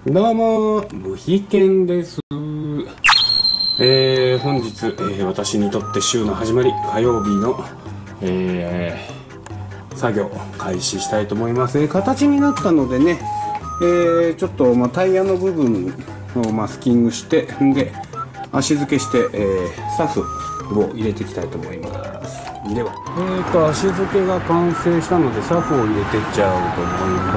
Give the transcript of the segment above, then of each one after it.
どうも、無比健です。本日、私にとって週の始まり、火曜日の、作業開始したいと思います。形になったのでね、ちょっと、タイヤの部分をマスキングして、で足付けして、サフを入れていきたいと思います。では、足付けが完成したのでサフを入れていっちゃうと思います。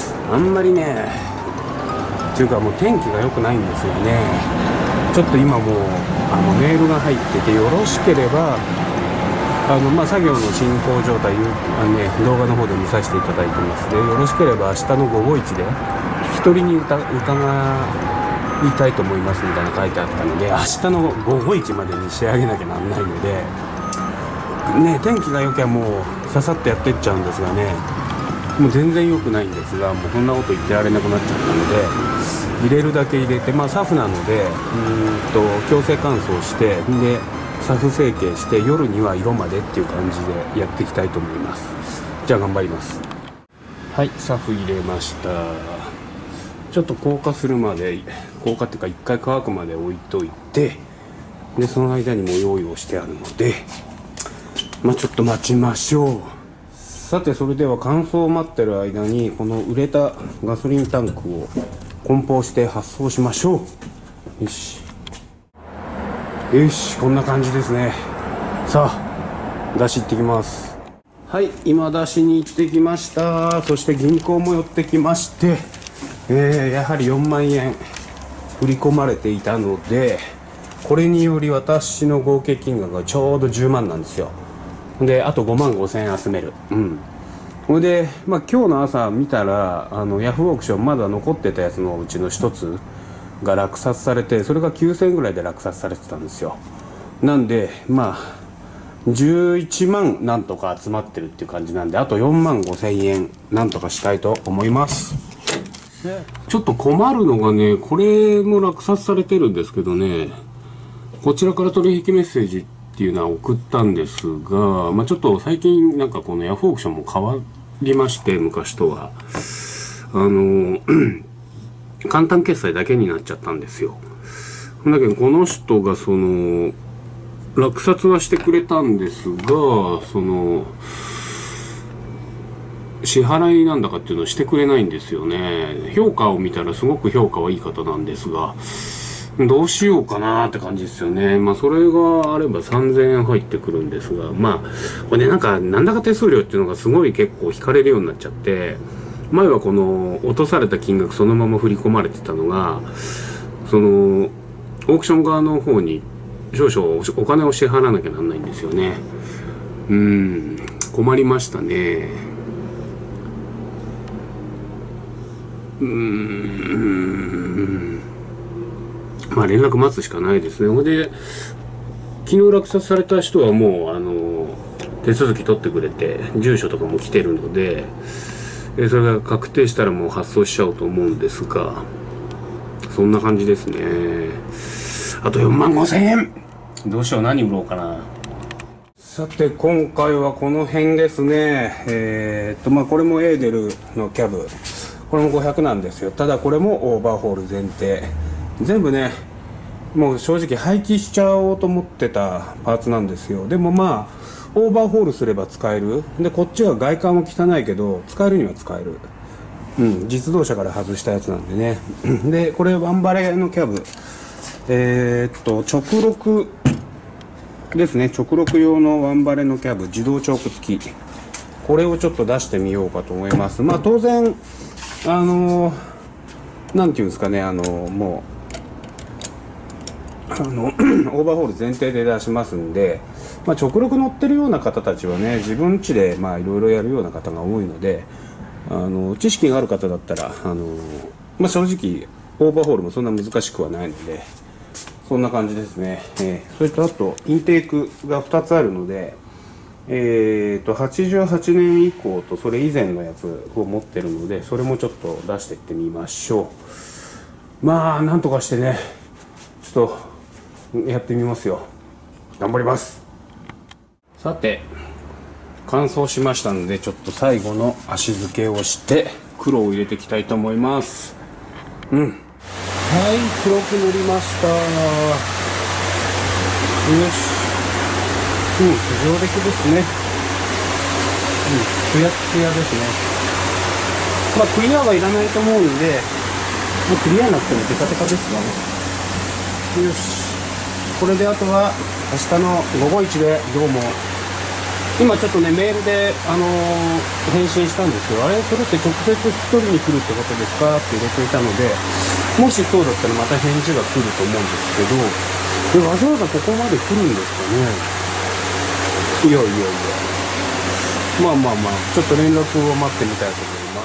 あんまりねっていうかもう天気が良くないんですよね。ちょっと今もうメールが入ってて、よろしければ作業の進行状態動画の方で見させていただいてます。でよろしければ明日の午後1で聞き取りに伺いたいと思いますみたいな書いてあったので、明日の午後1までに仕上げなきゃなんないのでね、天気が良きゃもうささっとやっていっちゃうんですがね、もう全然良くないんですが、もうこんなこと言ってられなくなっちゃったので、入れるだけ入れて、サフなので強制乾燥して、でサフ成形して夜には色までっていう感じでやっていきたいと思います。じゃあ頑張ります。はい、サフ入れました。ちょっと硬化するまで、硬化っていうか一回乾くまで置いといて、でその間にも用意をしてあるので、ちょっと待ちましょう。さて、それでは乾燥を待ってる間にこの売れたガソリンタンクを梱包して発送しましょう。よしよし、こんな感じですね。さあ出し行ってきます。はい、今出しに行ってきました。そして銀行も寄ってきまして、やはり4万円振り込まれていたので、これにより私の合計金額がちょうど10万なんですよ。であと5万5千円集める。それで、今日の朝見たらヤフーオークションまだ残ってたやつのうちの一つが落札されて、それが9000円ぐらいで落札されてたんですよ。なんで11万なんとか集まってるっていう感じなんで、あと4万5千円なんとかしたいと思います。ちょっと困るのがね、これも落札されてるんですけどね、こちらから取引メッセージっていうのは送ったんですが、ちょっと最近なんかこのヤフーオークションも変わりまして、昔とは簡単決済だけになっちゃったんですよ。だけどこの人が落札はしてくれたんですが、支払いなんだかっていうのをしてくれないんですよね。評価を見たらすごく評価はいい方なんですが、どうしようかなって感じですよね。それがあれば3000円入ってくるんですが、これね、なんだか手数料っていうのがすごい結構引かれるようになっちゃって、前はこの落とされた金額そのまま振り込まれてたのが、オークション側の方に少々お金を支払わなきゃなんないんですよね。困りましたね。連絡待つしかないですね。で昨日落札された人はもう手続き取ってくれて、住所とかも来てるので、それが確定したらもう発送しちゃおうと思うんですが、そんな感じですね。あと4万5千円どうしよう、何売ろうかな。さて、今回はこの辺ですね。これもエーデルのキャブ、これも500なんですよ。ただこれもオーバーホール前提、全部ねもう正直廃棄しちゃおうと思ってたパーツなんですよ。でもオーバーホールすれば使える。でこっちは外観は汚いけど使えるには使える。実動車から外したやつなんでね。でこれワンバレのキャブ、直録ですね。直録用のワンバレのキャブ、自動チョーク付き、これをちょっと出してみようかと思います。当然なんていうんですかね、もうオーバーホール前提で出しますんで、直録乗ってるような方たちはね、自分家でいろいろやるような方が多いので、知識がある方だったら正直オーバーホールもそんな難しくはないので、そんな感じですね。それとあとインテークが2つあるので、88年以降とそれ以前のやつを持ってるので、それもちょっと出していってみましょう。なんとかしてね、ちょっとやってみますよ。頑張ります。さて、乾燥しましたので、ちょっと最後の足付けをして黒を入れていきたいと思います。 うん、はい、黒く塗りました。よし、上出来ですね。ツヤツヤですね。クリアはいらないと思うんで、クリアなくてもテカテカですわね。よし、これであとは明日の午後一でどうも。今ちょっとね、メールで、返信したんですよ。あれ、それって直接引き取りに来るってことですかって入れていたので、もしそうだったらまた返事が来ると思うんですけど、わざわざここまで来るんですかね。いやいやいや。まあ、ちょっと連絡を待ってみたいと思います。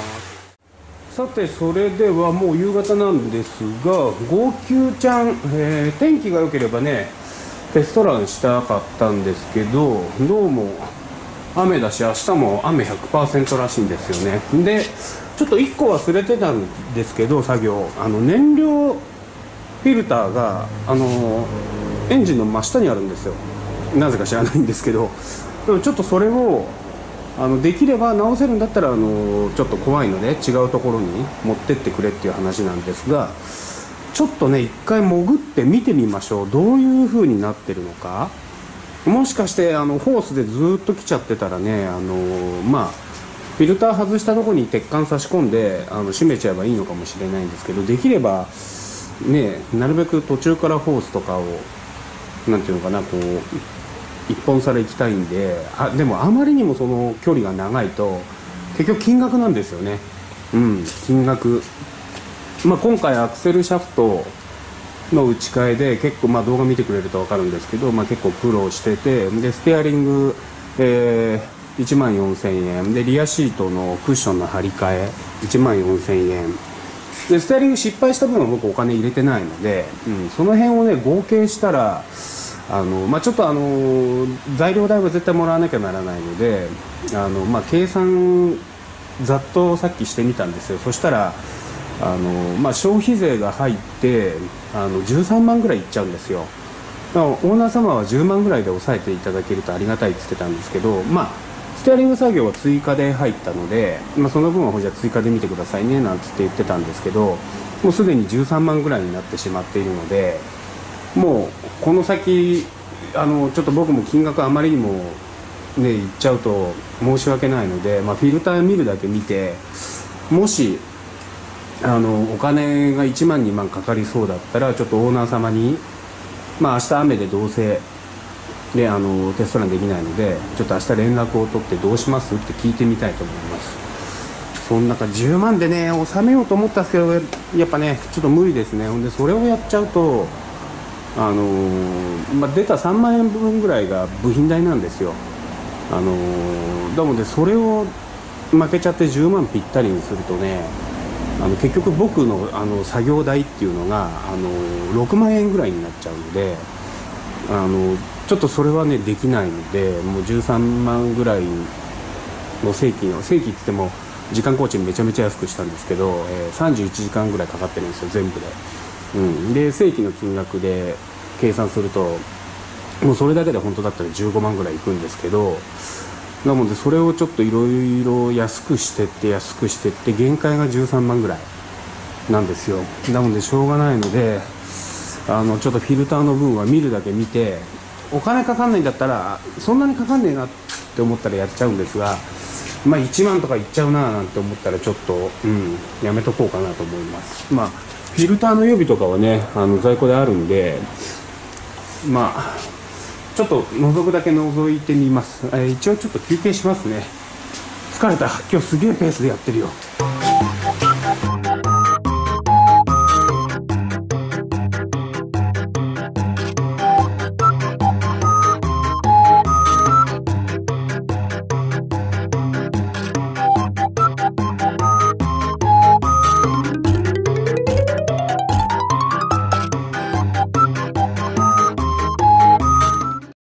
さて、それではもう夕方なんですが、号泣ちゃん、天気が良ければね、テストランしたかったんですけど、どうも雨だし、明日も雨 100% らしいんですよね。で、ちょっと1個忘れてたんですけど、作業、燃料フィルターがエンジンの真下にあるんですよ。なぜか知らないんですけど、でもちょっとそれをできれば直せるんだったらちょっと怖いので違うところに持ってってくれっていう話なんですが、ちょっとね、一回潜って見てみましょう。どういう風になってるのか。もしかしてホースでずっと来ちゃってたらね、フィルター外したところに鉄管差し込んで閉めちゃえばいいのかもしれないんですけど、できればね、なるべく途中からホースとかをなんていうのかな、こう一本差で行きたいんで、でもあまりにもその距離が長いと結局金額なんですよね。金額。今回アクセルシャフトの打ち替えで結構、動画見てくれると分かるんですけど、結構苦労してて、でステアリング、14,000円で、リアシートのクッションの張り替え14,000円で、ステアリング失敗した分は僕お金入れてないので、その辺をね合計したらちょっと材料代は絶対もらわなきゃならないので、計算ざっとさっきしてみたんですよ。そしたら消費税が入って13万ぐらいいっちゃうんですよ。だからオーナー様は10万ぐらいで抑えていただけるとありがたいって言ってたんですけど、ステアリング作業は追加で入ったので、その分はじゃあ追加で見てくださいねなんつって言ってたんですけど、もうすでに13万ぐらいになってしまっているので、もうこの先ちょっと僕も金額あまりにもね言っちゃうと申し訳ないので、フィルター見るだけ見て、もしお金が1万2万かかりそうだったら、ちょっとオーナー様に明日雨でどうせでテストランできないので、ちょっと明日連絡を取ってどうしますって聞いてみたいと思います。その中10万でね納めようと思ったんですけど、やっぱねちょっと無理ですね。ほんでそれをやっちゃうと出た3万円分ぐらいが部品代なんですよ。なのでそれを負けちゃって10万ぴったりにするとね、結局僕の作業代っていうのが6万円ぐらいになっちゃうので、ちょっとそれはねできないので、もう13万ぐらいの正規って言っても時間工賃めちゃめちゃ安くしたんですけど、31時間ぐらいかかってるんですよ全部で。で正規の金額で計算するともうそれだけで本当だったら15万ぐらいいくんですけど、なのでそれをちょっといろいろ安くしてって限界が13万ぐらいなんですよ。なのでしょうがないのでちょっとフィルターの分は見るだけ見て、お金かかんないんだったらそんなにかかんねえなって思ったらやっちゃうんですが、1万とかいっちゃうななんて思ったらちょっとやめとこうかなと思います。フィルターの予備とかはね在庫であるんで、ちょっと覗くだけ覗いてみます。一応ちょっと休憩しますね。疲れた。今日すげえペースでやってるよ。